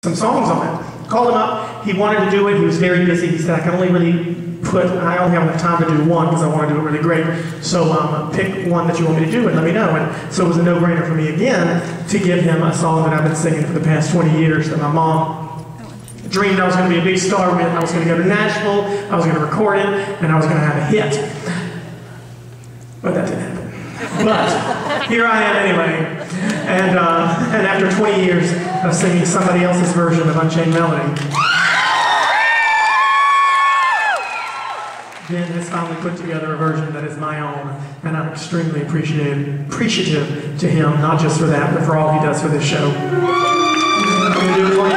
some songs on it. Called him up. He wanted to do it. He was very busy. He said, I only have enough time to do one because I want to do it really great. So pick one that you want me to do and let me know. And so it was a no-brainer for me again to give him a song that I've been singing for the past 20 years that my mom dreamed I was going to be a big star with. I was going to go to Nashville, I was going to record it, and I was going to have a hit. But that didn't happen. But here I am anyway. And after 20 years of singing somebody else's version of Unchained Melody, Ben has finally put together a version that is my own, and I'm extremely appreciative to him, not just for that, but for all he does for this show. I'm going to do it for you.